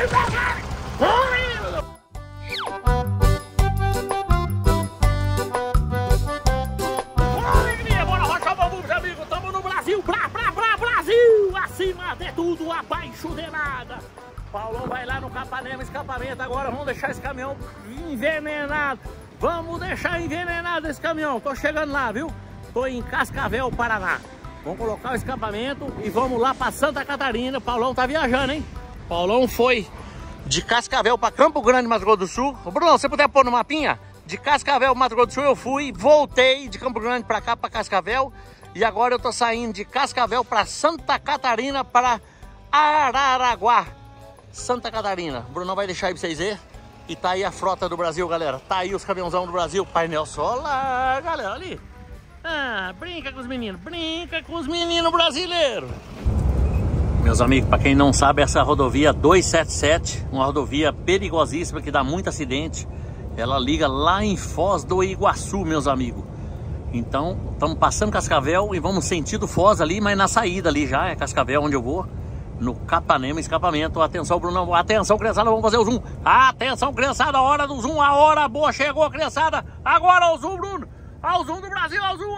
Bora rochar o bambu, meus amigos. Tamo no Brasil, Brasil. Acima de tudo, abaixo de nada. Paulão vai lá no Capanema escapamento. Agora vamos deixar esse caminhão envenenado. Vamos deixar envenenado esse caminhão. Tô chegando lá, viu? Tô em Cascavel, Paraná. Vamos colocar o escapamento e vamos lá para Santa Catarina. Paulão tá viajando, hein? Paulão foi de Cascavel para Campo Grande, Mato Grosso do Sul. Ô, Bruno, você puder pôr no mapinha? De Cascavel, Mato Grosso do Sul, eu fui, voltei de Campo Grande para cá, para Cascavel. E agora eu tô saindo de Cascavel para Santa Catarina, para Araranguá, Santa Catarina. O Bruno vai deixar aí pra vocês verem. E tá aí a frota do Brasil, galera. Tá aí os caminhãozão do Brasil. Painel solar, galera, ali. Ah, brinca com os meninos brasileiros. Meus amigos, para quem não sabe, essa rodovia 277, uma rodovia perigosíssima que dá muito acidente. Ela liga lá em Foz do Iguaçu, meus amigos. Então, estamos passando Cascavel e vamos sentido Foz ali, mas na saída ali já, é Cascavel onde eu vou. No Capanema escapamento. Atenção, Bruno. Atenção, criançada, vamos fazer o zoom. Atenção, criançada, a hora do zoom. A hora boa chegou, criançada. Agora o zoom, Bruno. Ao zoom do Brasil, ao zoom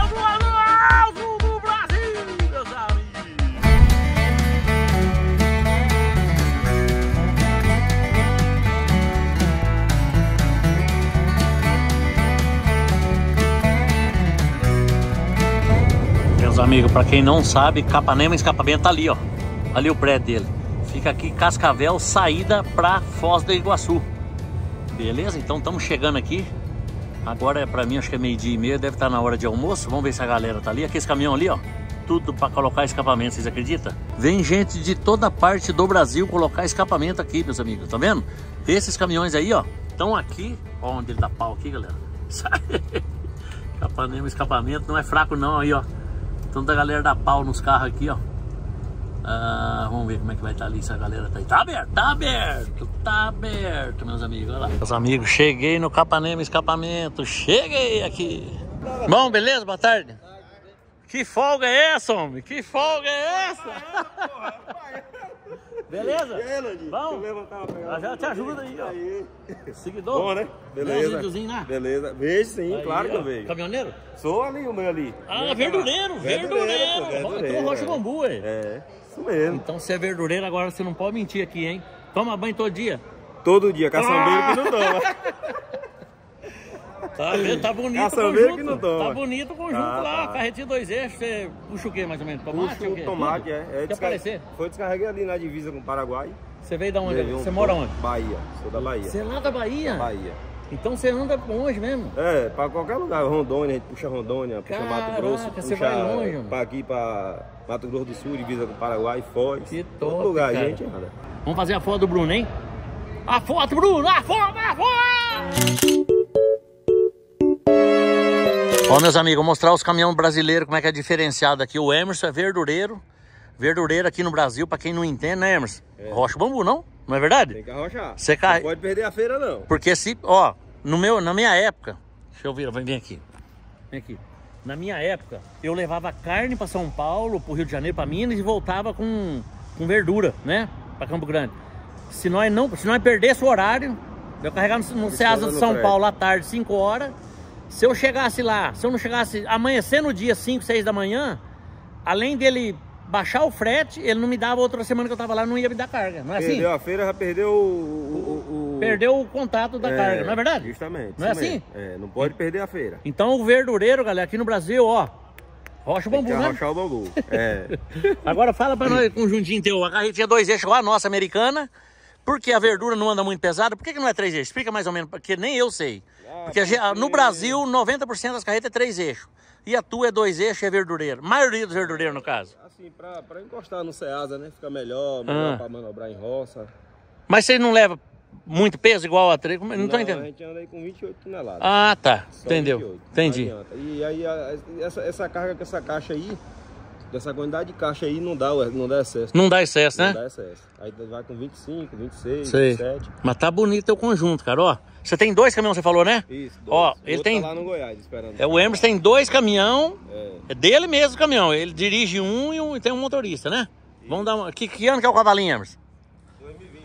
do Brasil, meus amigos. Meus amigos, para quem não sabe, Capanema escapamento tá ali, ó. Ali o prédio dele. Fica aqui Cascavel, saída para Foz do Iguaçu. Beleza? Então estamos chegando aqui. Agora é para mim, acho que é 12h30, deve estar na hora de almoço. Vamos ver se a galera tá ali. Aqui esse caminhão ali, ó. Tudo para colocar escapamento, vocês acreditam? Vem gente de toda parte do Brasil colocar escapamento aqui, meus amigos. Tá vendo? Esses caminhões aí, ó, estão aqui. Ó, onde ele dá pau aqui, galera. Capanema escapamento não é fraco não, aí, ó. Toda a galera dá pau nos carros aqui, ó. Vamos ver como é que vai estar ali, se a galera tá aí. Tá aberto, meus amigos, olha lá. Meus amigos, cheguei no Capanema escapamento, cheguei aqui. Bom, beleza? Boa tarde. Que folga é essa, homem? Que folga é essa? Beleza? Bom, já te ajuda aí, ó. Seguidor? Bom, né? Beleza. Né? Beleza. Vejo sim, aí, claro que eu vejo. Caminhoneiro? Sou ali, o meu ali. Ah, verdureiro. Então rocha bambu, ué. É, isso mesmo. Então você é verdureiro, agora você não pode mentir aqui, hein? Toma banho todo dia? Todo dia, caçambeiro que não toma. Tá bonito o conjunto. Que não toma. Tá bonito o conjunto lá, carretinha 2 eixos. Você puxa o que mais ou menos? Tomate? Puxa o tomate, Quer aparecer? Foi descarreguei ali na divisa com o Paraguai. Você veio da onde? Você mora onde? Bahia, sou da Bahia. Você é lá da Bahia? Da Bahia. Então você anda longe mesmo? É, pra qualquer lugar. Rondônia, a gente puxa Rondônia, puxa Mato Grosso. Você vai longe, mano. Pra aqui, pra Mato Grosso do Sul, divisa com o Paraguai, Foz. Que top, todo lugar, cara. Gente anda. Vamos fazer a foto do Bruno, hein? A foto, Bruno! A foto! Ó, meus amigos, vou mostrar os caminhões brasileiros, como é que é diferenciado aqui. O Emerson é verdureiro. Verdureiro aqui no Brasil, pra quem não entende, né, Emerson? É. Rocha o bambu, não? Não é verdade? Tem que arrochar. Você não pode perder a feira, não. Porque se, ó, na minha época, deixa eu ver, vem aqui. Vem aqui. Na minha época, eu levava carne pra São Paulo, pro Rio de Janeiro, pra Minas e voltava com verdura, né? Pra Campo Grande. Se nós perdesse o horário, eu carregava no Ceasa de São Paulo à tarde, 5 horas. Se eu chegasse lá, se eu não chegasse amanhecer no dia 5, 6 da manhã, além dele baixar o frete, ele não me dava outra semana que eu tava lá, não ia me dar carga. Não é assim? Perdeu a feira, já perdeu perdeu o contato da carga, não é verdade? Justamente. Não é assim? É, não pode perder a feira. Então o verdureiro, galera, aqui no Brasil, ó, rocha o bambu, né? Rochar o bambu, é. Agora fala pra nós, conjuntinho teu, a carretinha 2 eixos igual a nossa americana, por que a verdura não anda muito pesada? Por que não é 3 eixos? Explica mais ou menos, porque nem eu sei. Porque no Brasil, 90% das carretas é 3 eixos. E a tua é 2 eixos e é verdureiro. A maioria dos verdureiros, no caso. Assim, pra encostar no Ceasa, né? Fica melhor pra manobrar em roça. Mas você não leva muito peso igual a 3? Não tô entendendo. A gente anda aí com 28 toneladas. Ah, tá. Só entendeu. 28. Entendi. E aí, essa carga com essa caixa aí, dessa quantidade de caixa aí, não dá excesso. Não dá excesso, né? Não dá excesso. Aí vai com 25, 26, 27. Mas tá bonito o conjunto, cara, ó. Você tem 2 caminhões, você falou, né? Isso, 2. Ó, ele tem tá lá no Goiás esperando. O Emerson tem 2 caminhões. É dele mesmo o caminhão. Ele dirige um e tem um motorista, né? Isso. Vamos dar uma... Que ano que é o cavalinho, Emerson? 2020.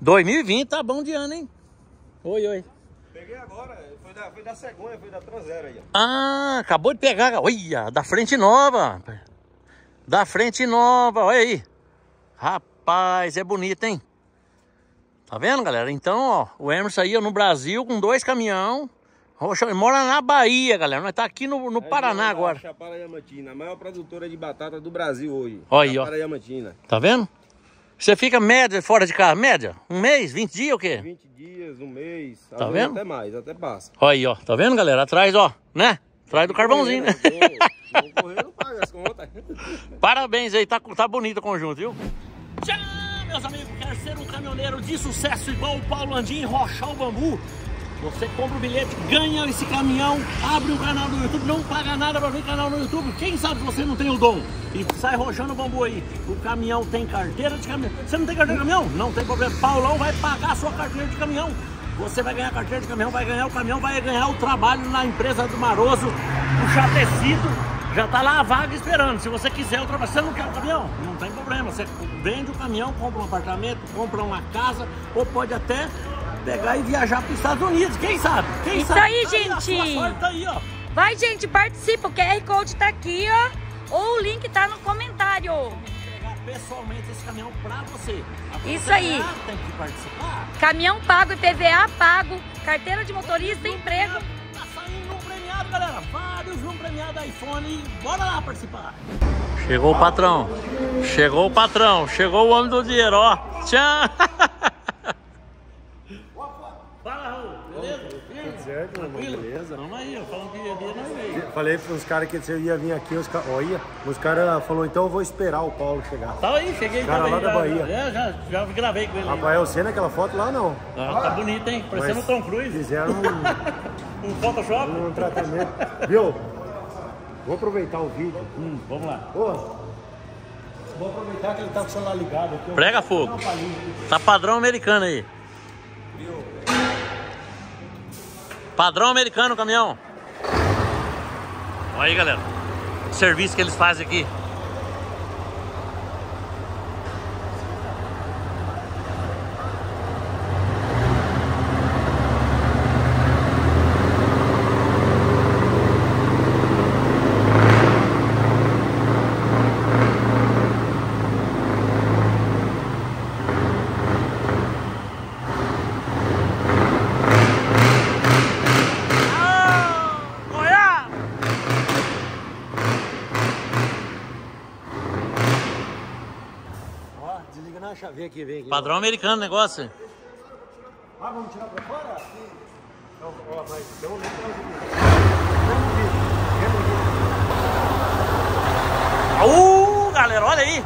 2020 tá bom de ano, hein? Oi, oi. Peguei agora, foi da cegonha, foi da traseira aí, ó. Ah, acabou de pegar, olha, da frente nova. Da frente nova, olha aí. Rapaz, é bonito, hein? Tá vendo, galera? Então, ó, o Emerson aí ó, no Brasil com 2 caminhão. Ele mora na Bahia, galera. Nós tá aqui no Paraná agora. Chapada Diamantina, a maior produtora de batata do Brasil hoje. Olha aí, ó. Chapada Diamantina. Tá vendo? Você fica média fora de casa, média? Um mês, 20 dias ou quê? 20 dias, um mês. Tá vendo? Até mais, até passa. Olha aí, ó. Tá vendo, galera? Atrás, ó, né? Atrás do carvãozinho, né? Vou correr, não paga as contas. Parabéns aí, tá bonito o conjunto, viu? Tchau, meus amigos. Quer ser um caminhoneiro de sucesso igual o Paulo Landim, Rochar o Bambu? Você compra o bilhete, ganha esse caminhão, abre um canal no YouTube, não paga nada pra ver canal no YouTube. Quem sabe você não tem o dom e sai rochando o bambu aí. O caminhão tem carteira de caminhão. Você não tem carteira de caminhão? Não tem problema. Paulão vai pagar a sua carteira de caminhão. Você vai ganhar a carteira de caminhão, vai ganhar o caminhão, vai ganhar o trabalho na empresa do Maroso, puxar tecido. Já tá lá a vaga esperando. Se você quiser o trabalho, você não quer o caminhão? Não tem problema. Você vende o caminhão, compra um apartamento, compra uma casa, ou pode até pegar e viajar para os Estados Unidos, quem sabe? Quem Isso sabe? aí, gente! A sua sorte tá aí, ó. Vai, gente, participa, o QR Code tá aqui, ó, ou o link tá no comentário. Pegar pessoalmente esse caminhão para você. Isso aí. Tem que participar. Caminhão pago, IPVA pago, carteira de motorista, emprego. Tá saindo um premiado, galera. Vários um premiado iPhone. Bora lá participar. Chegou o patrão. Chegou o patrão. Chegou o homem do dinheiro, ó. Tchau. Fala, Raul, beleza? Tudo certo, Tranquilo? beleza. Vamos aí, ó, falando que ia vir, nós veio. Falei para os caras que você ia vir aqui, os caras falaram, então eu vou esperar o Paulo chegar. Tá aí, cheguei. Cara lá da Bahia. Já gravei com ele. Rafael, você naquela foto lá não? Ah, tá bonito, hein? Parecendo o Tom Cruise. Fizeram um Photoshop. um tratamento. Viu? Vou aproveitar o vídeo. Vamos lá. Ô, vou aproveitar que ele tá com o celular ligado aqui. Prega fogo. Tá padrão americano aí. Padrão americano o caminhão. Olha aí, galera. O serviço que eles fazem aqui. Vem aqui, vem aqui. Padrão americano o negócio. Ah, vamos tirar pra fora? Então, ó, mas deu um galera, olha aí.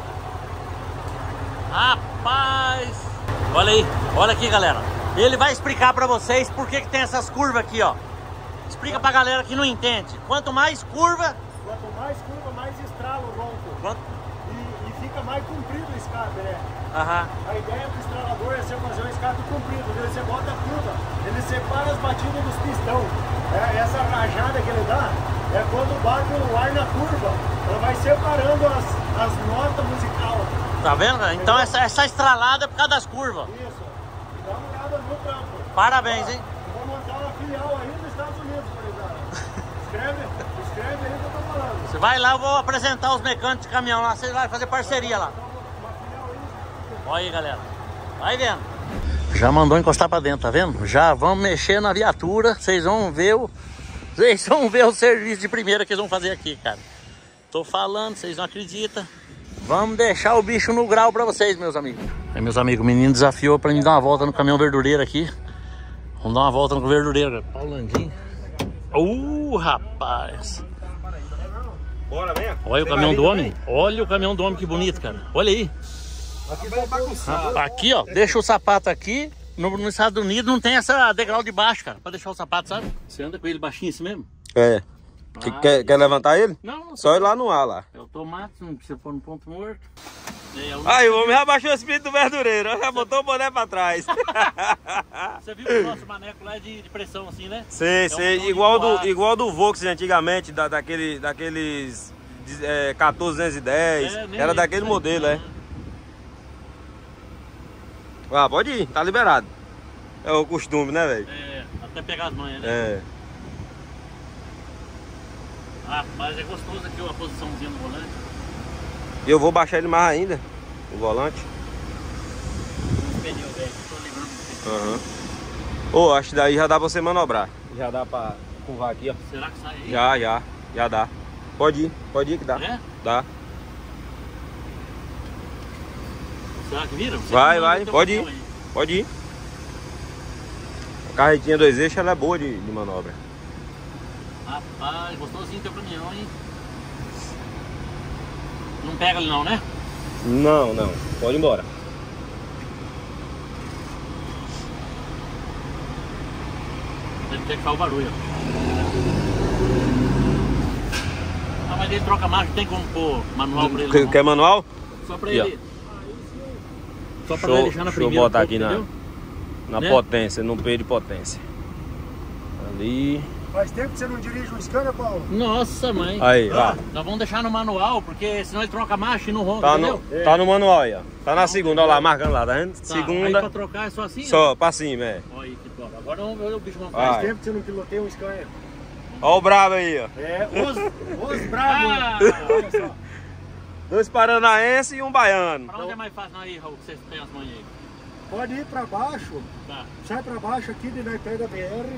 Rapaz. Olha aí, olha aqui, galera. Ele vai explicar pra vocês por que tem essas curvas aqui, ó. Explica pra galera que não entende. Quanto mais curva, mais estrala o ronco. E fica mais comprido o escape, né? Aham. A ideia do estralador é você fazer um escape comprido, entendeu? Você bota a curva, ele separa as batidas dos pistão. Essa rajada que ele dá é quando bate o ar na curva, ela vai separando as notas musicais. Tá vendo? Então essa estralada é por causa das curvas. Isso. Dá uma olhada no trampo. Parabéns, hein? Eu vou montar uma filial aí nos Estados Unidos, por exemplo. Escreve aí o que eu tô falando. Você vai lá, eu vou apresentar os mecânicos de caminhão lá, vocês vão fazer parceria lá. Olha aí, galera. Vai vendo. Já mandou encostar pra dentro, tá vendo? Já vamos mexer na viatura. Vocês vão ver o serviço de primeira que eles vão fazer aqui, cara. Tô falando, vocês não acreditam. Vamos deixar o bicho no grau pra vocês, meus amigos. Aí, meus amigos, o menino desafiou pra mim dar uma volta no caminhão verdureiro aqui. Vamos dar uma volta no verdureiro. Paulo Landim. Rapaz. Bora, vem. Olha o caminhão do homem. Olha o caminhão do homem, que bonito, cara. Olha aí. Aqui vai bagunçar. Aqui, ó, deixa o sapato aqui. Nos Estados Unidos não tem essa degrau de baixo, cara, pra deixar o sapato, sabe? Você anda com ele baixinho assim mesmo? É. Quer levantar ele? Não. Só ir lá no ar lá. É automático, não precisa pôr no ponto morto. Aí, o homem já baixou o espírito do verdureiro, já botou o boné pra trás. Você viu o nosso maneco lá de pressão assim, né? Sei. Igual do Vox antigamente, daqueles 14210. Era daquele modelo, é. Ah, pode ir, tá liberado. É o costume, né, velho? É, até pegar as manhas, né? É. Ah, mas é gostoso aqui a posiçãozinha do volante. E eu vou baixar ele mais ainda, o volante. Os pneus, velho, tô ligando. Aham. Ô, acho que daí já dá pra você manobrar. Já dá pra curvar aqui, ó. Será que sai aí? Já dá. Pode ir que dá. É? Dá. Será que vira? Você Vai, tem pode opção ir. aí. Pode ir. A carretinha 2 eixos, ela é boa de manobra. Rapaz, gostosinho teu caminhão, hein? Não pega ele não, né? Não. Pode ir embora. Deve ter que ficar o barulho. Ah, mas ele troca marcha, tem como pôr manual pra ele? Quer manual? Só pra Aqui, ele. Só pra Deixa ele deixar na primeira. eu botar aqui entendeu? na Né? potência, no P de potência. Ali. Faz tempo que você não dirige um Scania, Paulo? Nossa, mãe. Aí, ó. Nós vamos deixar no manual, porque senão ele troca marcha e não ronca, entendeu? Tá no manual aí, ó. Tá na segunda, ó lá, marcando lá, tá vendo? Tá, Segunda. aí pra trocar é só assim? Só, pra cima, é. Olha aí que top. Agora vamos ver o bicho vamos Vai. Faz tempo que você não piloteia um Scania. Ó o bravo aí, ó. É, os bravos. Ah! Olha só. 2 paranaenses e um baiano. Pra onde é mais fácil aí, Raul, que vocês têm as manhas aí? Pode ir pra baixo. Tá. Sai pra baixo aqui, de daí pega a BR.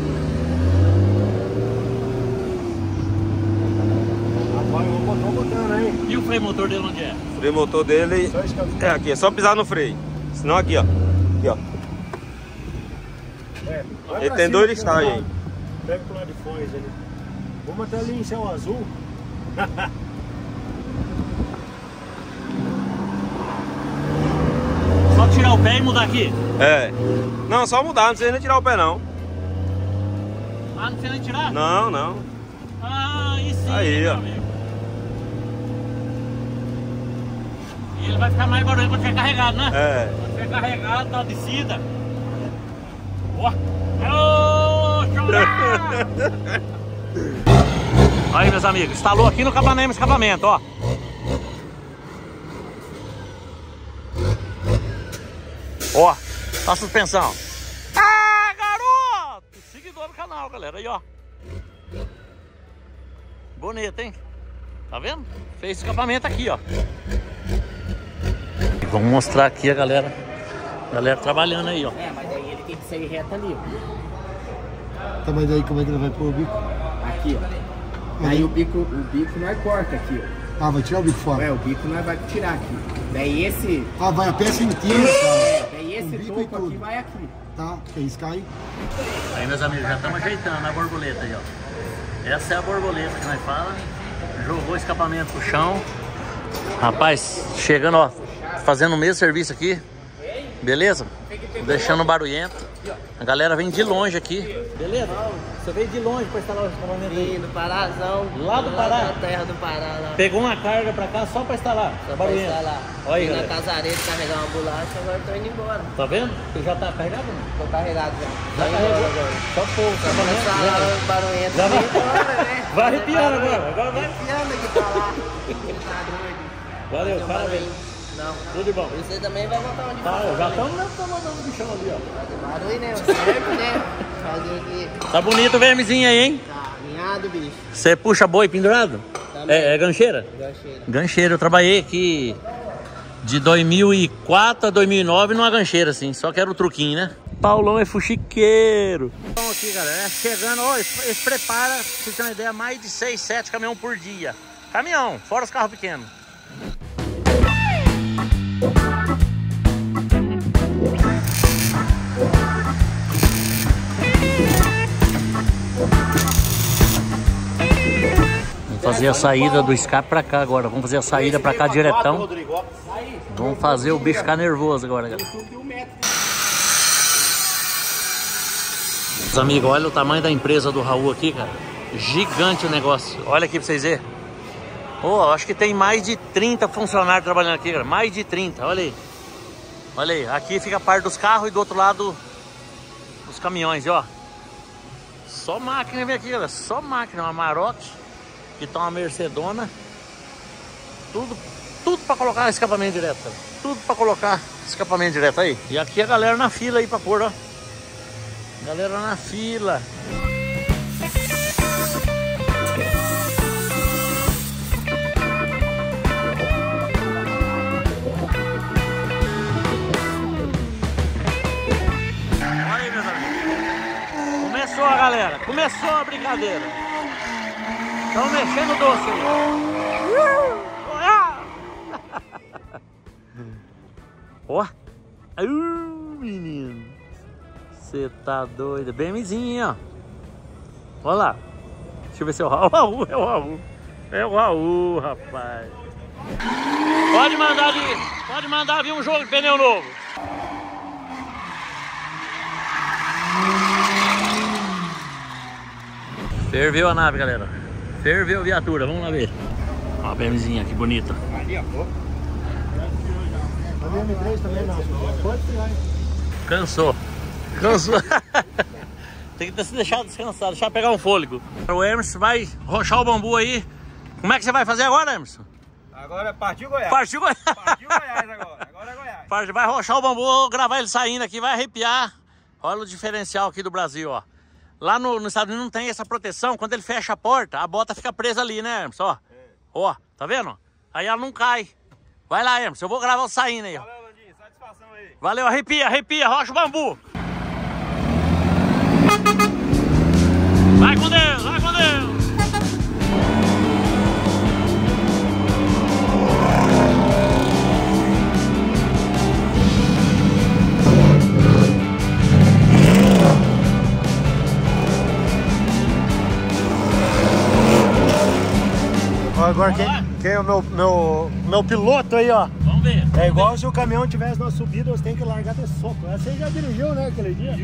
Rapaz, eu vou botando aí. E o freio motor dele onde é? O freio motor dele Só esse caminho. é aqui, é só pisar no freio. Senão aqui, ó. Aqui, ó. É, vai Ele pra tem cima, 2 aqui, estágios ó. aí. Pega pro lado de fora ali. Vamos até ali em céu azul. Só tirar o pé e mudar aqui? É. Não, só mudar, não precisa nem tirar o pé não. Ah, não precisa nem tirar? Não. Ah, aí sim, Aí, meu ó. amigo. E ele vai ficar mais barulho quando estiver carregado, né? É. Quando estiver carregado, na descida. Ó. Ô, chorar! Aí, meus amigos, instalou aqui no Capanema escapamento, ó. Ó, tá a suspensão. Ah, garoto! Seguidor do canal, galera. Aí, ó. Bonito, hein? Tá vendo? Fez escapamento aqui, ó. E vamos mostrar aqui a galera. Galera trabalhando aí, ó. É, mas aí ele tem que sair reto ali, ó. Tá, mas aí como é que ele vai pôr o bico? Aqui, ó. Aí o bico nós corta aqui, ó. Ah, vai tirar o bico fora. É, o bico nós vai tirar aqui. Daí esse... Ah, vai a peça inteira, É, daí esse bico e topo aqui tudo. vai aqui. tá? Que isso cai. Aí, meus amigos, já estamos ajeitando a borboleta aí, ó. Essa é a borboleta que nós falamos. Jogou o escapamento pro chão. Rapaz, chegando, ó, fazendo o mesmo serviço aqui. Beleza? Deixando barulhento. A galera vem de longe aqui. Beleza? Você veio de longe para instalar o escapamento aí. Do Parazão. Lá do Pará? Da terra do Pará. Lá. Pegou uma carga pra cá só pra instalar. Só pra barulhento. instalar. Olha aí, Fui na galera. Casareta carregar uma bolacha, agora tô indo embora. Tá vendo? Você já tá carregado? Não? Tô carregado já. Já carregou. Só pôr o Só pra escapamento. instalar Já. o barulhento. Já vai. Vem embora, né? Vai arrepiando agora. Agora vai. Arrepiando aqui pra lá. Tá doido. Valeu, Tem um parabéns. barulho. Não. Tudo de bom. E você também vai botar onde Tá, for já também. estamos mandando o bichão ali, ó. Fazer barulho, né? Certo, né? Fazer o quê? Tá bonito o vermezinho aí, hein? Tá alinhado, bicho. Você puxa boi pendurado? Também. É gancheira? Gancheira. Gancheira, eu trabalhei aqui de 2004 a 2009 numa gancheira, assim, só que era o truquinho, né? Paulão é fuxiqueiro. Então aqui, galera, chegando, ó, eles preparam, pra vocês terem uma ideia, mais de 6, 7 caminhão por dia. Caminhão, fora os carros pequenos. Vamos fazer a saída do escape pra cá agora. Vamos fazer a saída pra cá diretão. Vamos fazer o bicho ficar nervoso agora, galera. Meus amigos, olha o tamanho da empresa do Raul aqui, cara. Gigante o negócio. Olha aqui pra vocês verem. Oh, acho que tem mais de 30 funcionários trabalhando aqui, cara. Mais de 30, olha aí. Olha aí, aqui fica a parte dos carros e do outro lado os caminhões, ó. Só máquina vem aqui, galera. Só máquina, uma Maroc. Que tá uma Mercedona. Tudo pra colocar escapamento direto, cara. Tudo pra colocar Escapamento direto aí. E aqui a galera na fila aí pra pôr, ó. Galera na fila. Olha aí, meus amigos. Começou a galera. Começou a brincadeira. Estão mexendo o doce aí. Ó. Menino. Você tá doido. BMzinho, ó. Olha lá. Deixa eu ver se é o Raul. É o Raul. É o Raul, rapaz. Pode mandar vir um jogo de pneu novo. Ferveu a nave, galera. Ferveu a viatura. Vamos lá ver. Ó a BMzinha, que bonita. Ali, ó. A M3 também não. Pode tirar, hein? Cansou. Tem que se deixar descansar, deixar pegar um fôlego. O Emerson vai rochar o bambu aí. Como é que você vai fazer agora, Emerson? Agora partiu Goiás. Partiu Goiás. Partiu Goiás agora. Agora é Goiás. Vai rochar o bambu, gravar ele saindo aqui, vai arrepiar. Olha o diferencial aqui do Brasil, ó. Lá nos Estados Unidos não tem essa proteção. Quando ele fecha a porta, a bota fica presa ali, né, Emerson? Ó, ó, tá vendo? Aí ela não cai. Vai lá, Emerson, eu vou gravar o saindo aí, ó. Valeu, Landinho, satisfação aí. Valeu, arrepia, rocha o bambu. Vai com Deus, vai com Deus. Agora quem é o meu piloto aí, ó. Vamos ver. É igual se o caminhão tivesse na subida, você tem que largar de soco. Você já dirigiu, né, aquele dia?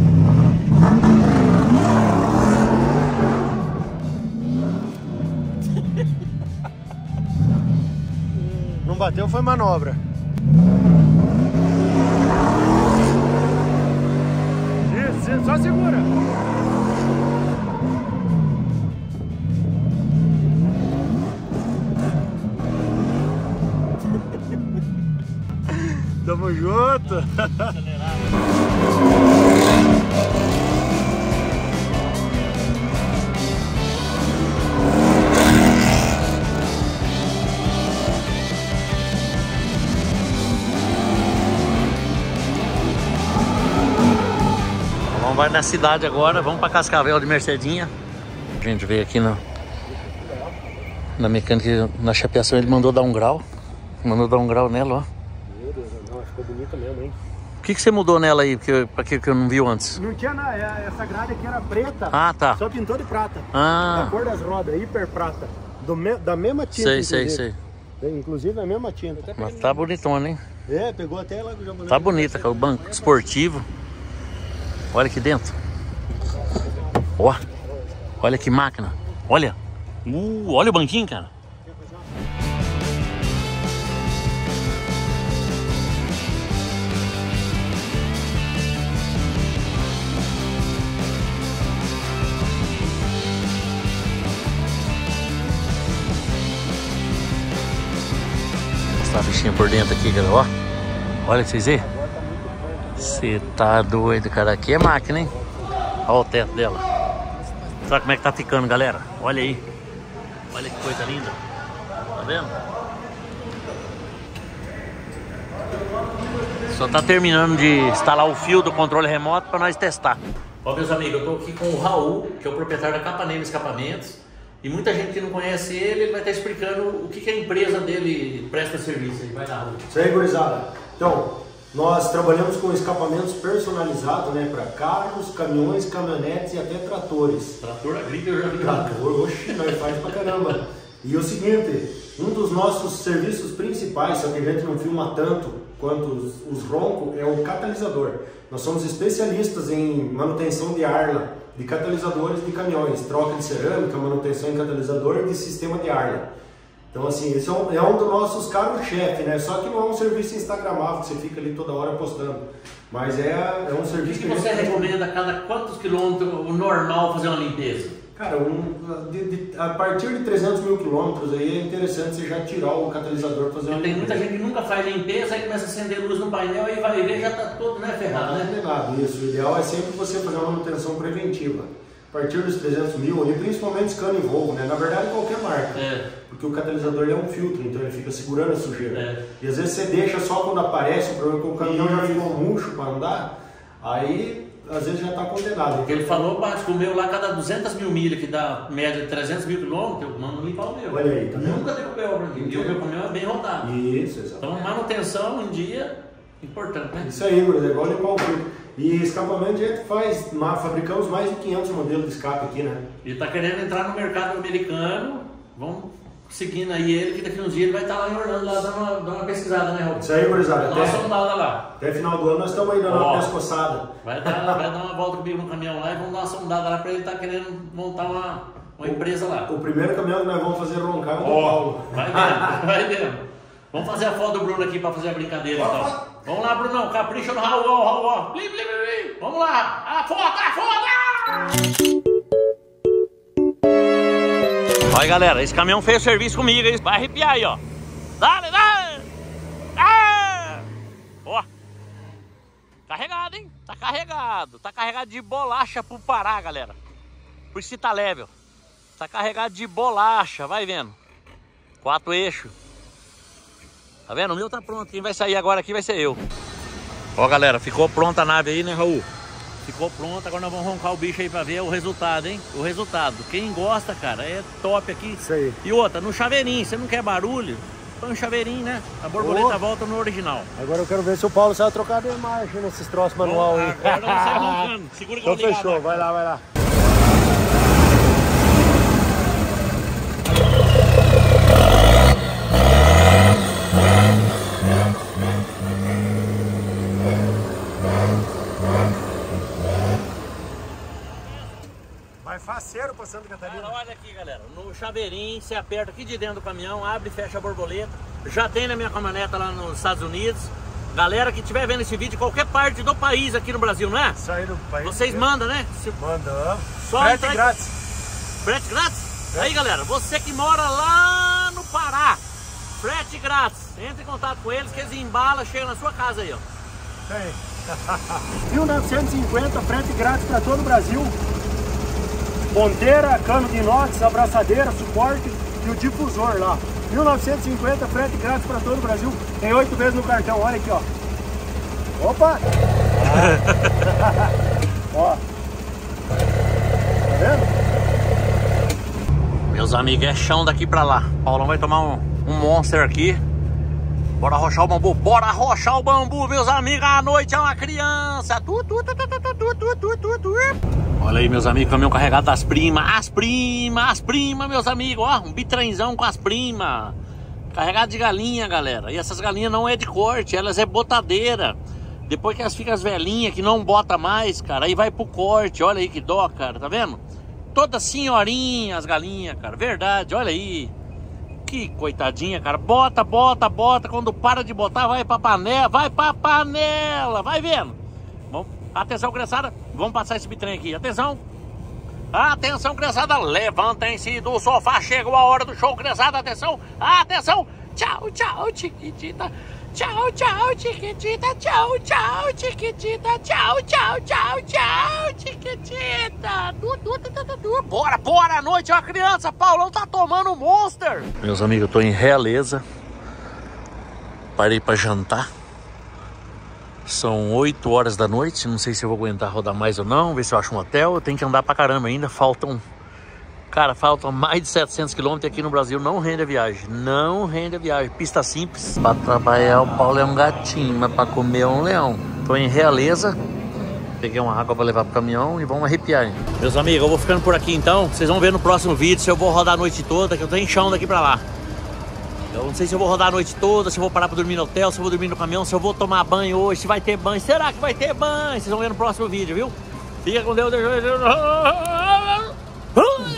Não bateu, foi manobra. Isso, só segura. Tamo junto. Vamos na cidade agora, vamos pra Cascavel de Mercedinha. A gente veio aqui na mecânica, na chapeação, ele mandou dar um grau. Mandou dar um grau nela, ó. Meu Deus, não, ficou bonita mesmo, hein? O que você mudou nela aí, que eu não vi antes? Não tinha nada, essa grade aqui era preta. Ah, tá. Só pintou de prata. Ah. Da cor das rodas, hiper prata. Da mesma tinta. Sei. Inclusive a mesma tinta. Mas tá bonitona, hein? É, pegou até lá do japonês. Tá bonita, cara. O banco esportivo. Olha aqui dentro. Ó. Olha que máquina. Olha. Olha o banquinho, cara. Vou mostrar a bichinha por dentro aqui, galera. Ó. Olha que vocês verem. Você tá doido, cara. Aqui é máquina, hein? Olha o teto dela. Sabe como é que tá ficando, galera? Olha aí. Olha que coisa linda. Tá vendo? Só tá terminando de instalar o fio do controle remoto para nós testar. Ó, meus amigos, eu tô aqui com o Raul, que é o proprietário da Capanema Escapamentos. E muita gente que não conhece ele vai estar explicando o que a empresa dele presta serviço. Vai lá, Raul. Isso aí, gurizada. Então, nós trabalhamos com escapamentos personalizados, né? Para carros, caminhões, caminhonetes e até tratores. Trator agrícola eu já vi. Trator, oxe, nós faz pra caramba. E o seguinte, um dos nossos serviços principais, só que a gente não filma tanto quanto os roncos, é o catalisador. Nós somos especialistas em manutenção de arla, de catalisadores de caminhões, troca de cerâmica, manutenção em catalisador e de sistema de arla. Então assim, esse é um dos nossos carros-chefe, né? Só que não é um serviço instagramável, que você fica ali toda hora postando. Mas é um serviço que você recomenda a cada quantos quilômetros o normal fazer uma limpeza? Cara, a partir de 300 mil quilômetros aí é interessante você já tirar o catalisador para fazer uma Tem muita gente que nunca faz limpeza, aí começa a acender luz no painel e vai ver já tá todo, né, ferrado, né? Isso, o ideal é sempre você fazer uma manutenção preventiva. A partir dos 300 mil, e principalmente Scania e Volvo, né? Na verdade qualquer marca, porque o catalisador é um filtro, então ele fica segurando a sujeira. E às vezes você deixa só quando aparece, o problema é que o caminhão já ficou murcho para andar, aí às vezes já está condenado. Porque ele falou, Básico, o meu lá cada 200 mil milhas, que dá média de 300 mil quilômetros, eu mando limpar o meu. Olha aí, tá vendo? Nunca derrubei obra aqui, e o meu caminhão é bem rodado. Isso, exatamente. Então manutenção em dia, importante, né? Isso aí, é igual limpar o filtro. E escapamento a gente fabricamos mais de 500 modelos de escape aqui, né? Ele está querendo entrar no mercado americano, vamos seguindo aí ele, que daqui uns dias ele vai estar lá em Orlando, lá dando uma pesquisada, né, Rob? Isso aí, gurizada. Dá uma sondada lá. Até final do ano nós estamos aí dando uma pescoçada. Vai dar uma volta comigo no caminhão lá e vamos dar uma sondada lá para ele estar querendo montar uma empresa lá. O primeiro caminhão que nós vamos fazer roncar no Paulo. Vai vendo, vai vendo. Vamos fazer a foto do Bruno aqui para fazer a brincadeira então. Vamos lá, Brunão, capricha no Raul, ó. Vamos lá, a foto! Olha, galera, esse caminhão fez serviço comigo, hein? Vai arrepiar aí, ó. Dale! Ó. Carregado, hein? Tá carregado. Tá carregado de bolacha pro Pará, galera. Por isso que tá leve, ó. Tá carregado de bolacha, vai vendo. 4 eixos. Tá vendo? O meu tá pronto. Quem vai sair agora aqui vai ser eu. Ó, galera, ficou pronta a nave aí, né, Raul? Ficou pronta. Agora nós vamos roncar o bicho aí pra ver o resultado, hein? O resultado. Quem gosta, cara, é top aqui. Isso aí. E outra, no chaveirinho. Você não quer barulho? Põe um chaveirinho, né? A borboleta volta no original. Agora eu quero ver se o Paulo sabe trocar de marcha nesses troços manual aí. Agora não sai roncando. Segura que eu então fechou. Vai lá. Vai faceiro pra Santa Catarina. Olha aqui, galera, no chaveirinho, você aperta aqui de dentro do caminhão, abre e fecha a borboleta. Já tem na minha caminhoneta lá nos Estados Unidos. Galera que estiver vendo esse vídeo, qualquer parte do país aqui no Brasil, não é? Sair do país. Vocês mandam, né? Mandamos. Frete grátis. Frete grátis? Aí, galera, você que mora lá no Pará, frete grátis. Entre em contato com eles que eles embalam, chegam na sua casa aí, ó. Isso aí. 1950, frete grátis para todo o Brasil. Ponteira, cano de inox, abraçadeira, suporte e o difusor lá. 1950, frete grátis para todo o Brasil. Tem 8 vezes no cartão, olha aqui, ó. Opa! Ó. Tá vendo? Meus amigos, é chão daqui pra lá. Paulão vai tomar um Monster aqui. Bora arrochar o bambu. Bora arrochar o bambu, meus amigos. À noite é uma criança. Olha aí, meus amigos, caminhão carregado das primas. As primas, meus amigos. Ó, um bitrenzão com as primas. Carregado de galinha, galera. E essas galinhas não é de corte, elas é botadeira. Depois que elas ficam as velhinhas que não bota mais, cara, aí vai pro corte. Olha aí que dó, cara, tá vendo? Toda senhorinha as galinhas, cara. Verdade, olha aí. Que coitadinha, cara. Bota. Quando para de botar, vai pra panela. Vai vendo. Bom, atenção, criançada. Vamos passar esse bitrem aqui. Atenção. Atenção, criançada. Levantem-se do sofá. Chegou a hora do show, criançada. Atenção. Tchau, chiquitita. Tchau, chiquitita. Tchau, chiquitita. Tchau, chiquitita. Bora, à noite, ó, criança. Paulão tá tomando Monster. Meus amigos, eu tô em Realeza. Parei pra jantar. São 8 horas da noite. Não sei se eu vou aguentar rodar mais ou não. Ver se eu acho um hotel. Eu tenho que andar pra caramba ainda. Faltam mais de 700 km aqui no Brasil. Não rende a viagem. Pista simples. Pra trabalhar o Paulo é um gatinho, mas pra comer é um leão. Tô em Realeza. Peguei uma água pra levar pro caminhão e vamos arrepiar, hein? Meus amigos, eu vou ficando por aqui então. Vocês vão ver no próximo vídeo se eu vou rodar a noite toda, que eu tô em chão daqui pra lá. Eu não sei se eu vou rodar a noite toda, se eu vou parar pra dormir no hotel, se eu vou dormir no caminhão, se eu vou tomar banho hoje, se vai ter banho. Será que vai ter banho? Vocês vão ver no próximo vídeo, viu? Fica com Deus.